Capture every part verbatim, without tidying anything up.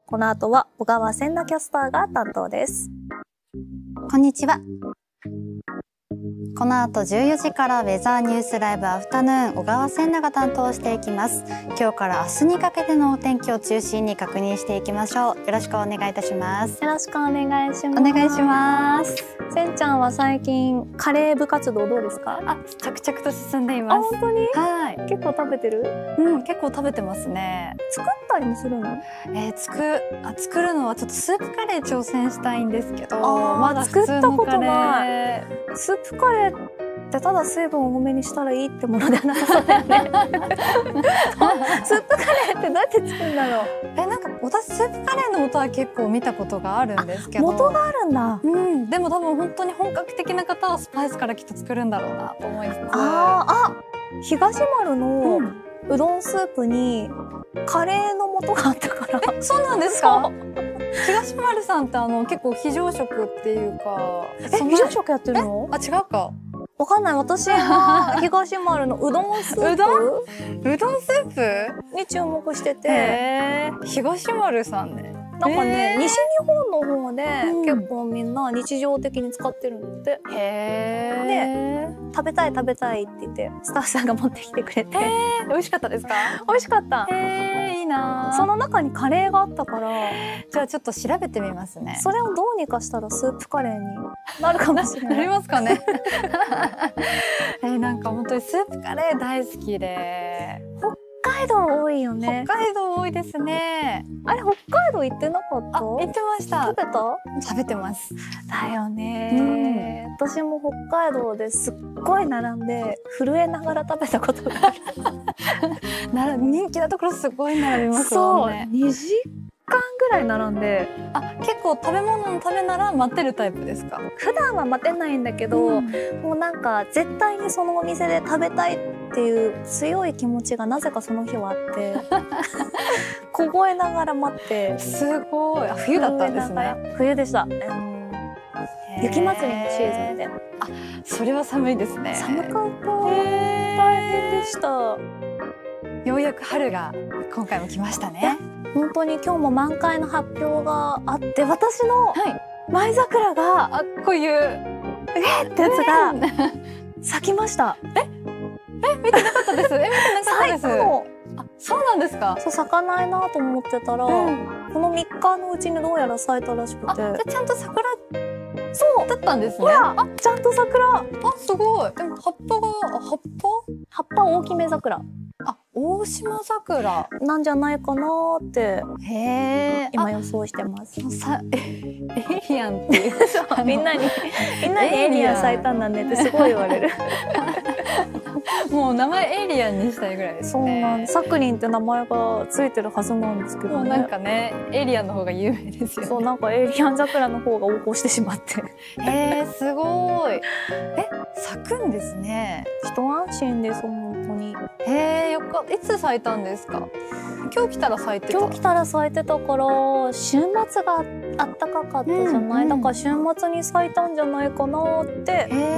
この後は小川千奈キャスターが担当です。 こんにちは。この後じゅうよじからウェザーニュースライブアフタヌーン小川千奈が担当していきます。今日から明日にかけてのお天気を中心に確認していきましょう。よろしくお願いいたします。 よろしくお願いします。 お願いします。 せんちゃんは最近カレー部活動どうですか？ あ、着々と進んでいます。 あ、本当に？ はい。 結構食べてる？ うん、結構食べてますね。 作ったりもするの？ えー、つくあ作るのはちょっとスープカレー挑戦したいんですけど、 あまだ作ったことない。 い。 スープカレーってただ水分を多めにしたらいいってものではなさそうだよね。スープカレーってどうやって作るんだろう。 え、なんか私スープカレーの素は結構見たことがあるんですけど、 元があるんだ。 うん、でも多分本当に本格的な方はスパイスからきっと作るんだろうなと思いつつ、 あーあ、東丸のうんうどんスープにカレーの素があったから。 え、そうなんですか？東丸さんってあの結構非常食っていうか、 え、非常食やってるの？ あ、違うか。 わかんない。私は東丸のうどんスープうどんうどんスープに注目してて、 へー、東丸さんね。 なんかね、 へー西日本の方でうん結構みんな日常的に使ってるので、 へー、 食べたい食べたいって言ってスタッフさんが持ってきてくれて、 美味しかったですか？ 美味しかった。 へー、いいなー。 その中にカレーがあったから、 じゃあちょっと調べてみますね。 それをどうにかしたらスープカレーになるかもしれなりない。 ますかね。えー、なんか本当にスープカレー大好きで。 北海道多いよね。 北海道多いですね。 あれ北海道行ってなかった？ あ、行ってました。 食べた？ 食べてます。 だよね、うん、私も北海道ですっごい並んで震えながら食べたことがある。 な人気なところすごい並びますもんね。 そう、にじかんぐらい並んで。 あ、結構食べ物のためなら待ってるタイプですか？ 普段は待てないんだけど、うん、もうなんか絶対にそのお店で食べたいっていう強い気持ちがなぜかその日はあって凍えながら待って。 すごい。あ、冬だったんですね。 冬でした。うん、雪まつりのシーズンで。 あ、それは寒いですね。 寒かった。大変でした。 ようやく春が今回も来ましたね。 本当に今日も満開の発表があって、私の舞桜が、はい、 あ、こういうえってやつが咲きました。 え、え、見てなかったです。え、見てなかったです。あ、そうなんですか。 そう、咲かないなと思ってたら、うん、このみっかのうちにどうやら咲いたらしくて。あ、 じゃあちゃんと桜そうだったんですね。 ほら、あ、ちゃんと桜。あ、 すごい。でも葉っぱが、葉っぱ葉っぱ大きめ桜。 あ、大島桜なんじゃないかなーって。 へえ。 今予想してます。 さ、エイリアンっていう。 みんなに、みんなにエイリアン咲いたんだねってすごい言われる。 もう名前エイリアンにしたいぐらいですね。 そうなんです。サクリンって名前がついてるはずなんですけどね。 もうなんかね、エイリアンの方が有名ですよね。 そう、なんかエイリアン桜の方が横行してしまって。 へえ、すごい。え、咲くんですね。 一安心です、本当に。 へえ、よかった。いつ咲いたんですか？今日来たら咲いてた。 今日来たら咲いてたから、週末があったかかったじゃない、うんうん、だから週末に咲いたんじゃないかなって思ってます。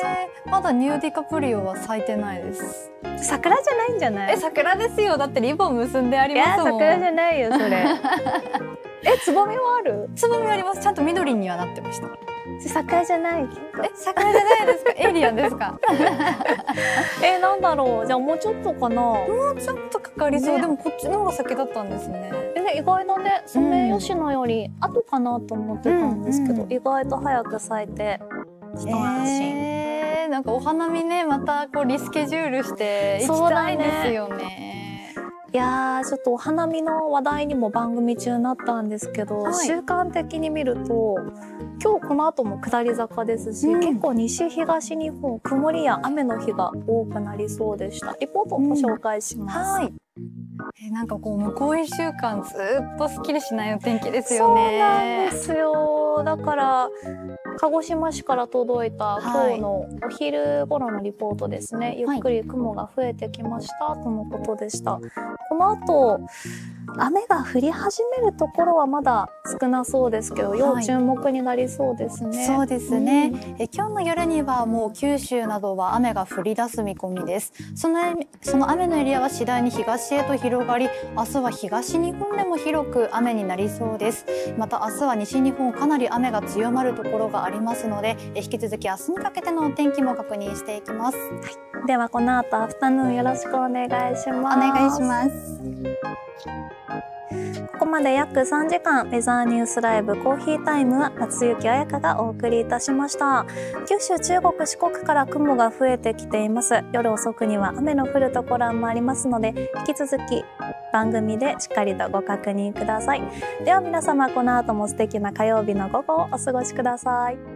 まだニューディカプリオは咲いてないです。 桜じゃないんじゃない？ え、桜ですよ。だってリボン結んでありますもん。 いや、桜じゃないよ、それ。え、つぼみはある？ つぼみあります。ちゃんと緑にはなってました。 桜じゃない。 え、桜じゃないですか？エイリアンですか？ え、なんだろう。じゃあもうちょっとかな。もうちょっとかかりそう。ね、でもこっちの方が先だったんですね。 え、意外だね。ソメイヨシノより後かなと思ってたんですけど、うんうん、意外と早く咲いて一安心。 えー、なんかお花見ね、またこうリスケジュールして行きたいですよね。 いやー、ちょっとお花見の話題にも番組中になったんですけど、はい、習慣的に見ると今日この後も下り坂ですし、うん、結構西東日本曇りや雨の日が多くなりそうでした。リポートをご紹介します。うん、はい。 え、なんかこう向こういっしゅうかんずっとすっきりしないお天気ですよね。 そうなんですよ。だから鹿児島市から届いた今日のお昼頃のリポートですね、はい、ゆっくり雲が増えてきましたとのことでした。この後雨が降り始めるところはまだ少なそうですけど、要注目になりそうですね。 そうですね、うん、え今日の夜にはもう九州などは雨が降り出す見込みです。その、その雨のエリアは次第に東へと広がり、明日は東日本でも広く雨になりそうです。また明日は西日本かなり雨が強まるところがありますので、え引き続き明日にかけてのお天気も確認していきます。はい、 ではこの後アフタヌーンよろしくお願いします。 お願いします。 ここまで約さんじかんウェザーニュースライブコーヒータイムは松雪彩香がお送りいたしました。九州、中国、四国から雲が増えてきています。夜遅くには雨の降るところもありますので、引き続き番組でしっかりとご確認ください。では皆様、この後も素敵な火曜日の午後をお過ごしください。